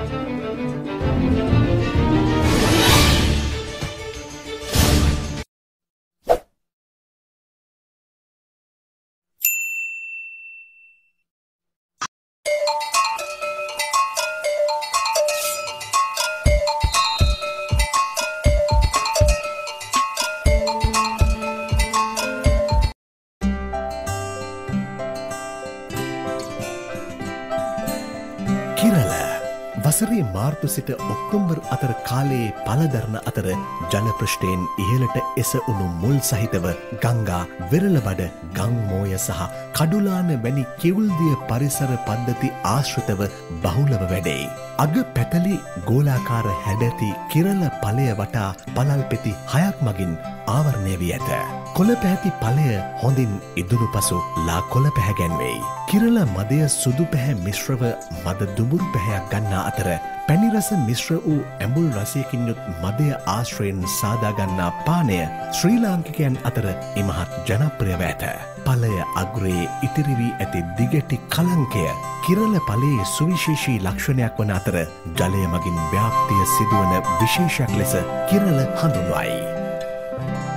වසරේ මාර්තු සිට ඔක්තෝබර් අතර කාලයේ පලදරන අතර ජලපෘෂ්ඨයෙන් ඉහළට එසවුණු මුල් සහිතව ගංගා වෙරළබඩ ගංමෝය සහ කඩුලාන වැනි කිවුල්දිය පරිසර පද්ධති ආශ්‍රිතව බහුලව වැඩෙයි. අග පැතලි ගෝලාකාර හැඩැති කිරළ පලය වටා පළල් පෙති 6ක් මගින් ආවරණය වී ඇත. කොළ පැහැති පලය හොඳින් ඉදුණු පසු ලා කොළ පැහැගැන්වෙයි. කිරළ මදය සුදු පැහැ මිශ්‍රව මද දුඹුරු පැහැයක් ගන්නා අතර පැණිරස මිශ්‍ර වූ ඇඹුල් රසයකින් යුත් මදය ආශ්‍රයෙන් සාදාගන්නා පානය ශ්‍රී ලාංකිකයන් අතර ඉමහත් ජනප්‍රියව ඇත. පලය අග්‍රයේ ඉතිරි වී ඇති දිගටි කලංකය කිරළ පලයේ සුවිශේෂී ලක්ෂණයක් වන අතර ජලය මගින් ව්‍යාප්තිය සිදුවන විශේෂයක් ලෙස කිරළ හඳුන්වයි.